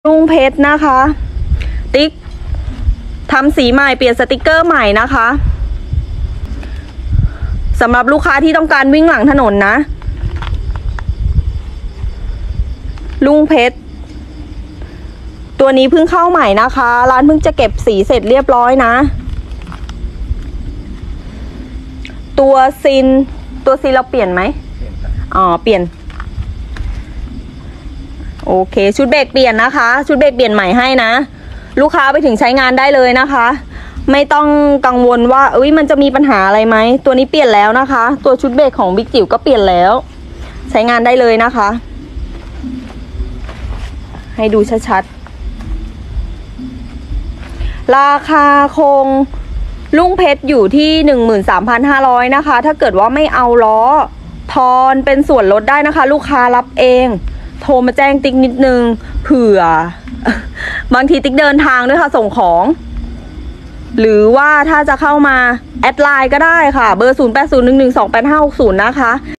ลุงเพชรนะคะติ๊กทำสีใหม่เปลี่ยนสติกเกอร์ใหม่นะคะสำหรับลูกค้าที่ต้องการวิ่งหลังถนนนะลุงเพชรตัวนี้เพิ่งเข้าใหม่นะคะร้านเพิ่งจะเก็บสีเสร็จเรียบร้อยนะตัวซินเราเปลี่ยนไหมอ๋อเปลี่ยนโอเคชุดเบรกเปลี่ยนนะคะชุดเบรกเปลี่ยนใหม่ให้นะลูกค้าไปถึงใช้งานได้เลยนะคะไม่ต้องกังวลว่ามันจะมีปัญหาอะไรไหมตัวนี้เปลี่ยนแล้วนะคะตัวชุดเบรกของบิ๊กจิ๋วก็เปลี่ยนแล้วใช้งานได้เลยนะคะให้ดูชัดๆราคาคงลุงเพชรอยู่ที่ 13,500 นะคะถ้าเกิดว่าไม่เอาล้อทอนเป็นส่วนลดได้นะคะลูกค้ารับเองโทรมาแจ้งติ๊กนิดนึงเผื่อบางทีติ๊กเดินทางด้วยค่ะส่งของหรือว่าถ้าจะเข้ามาแอดไลน์ก็ได้ค่ะเบอร์ 0801128560 นะคะ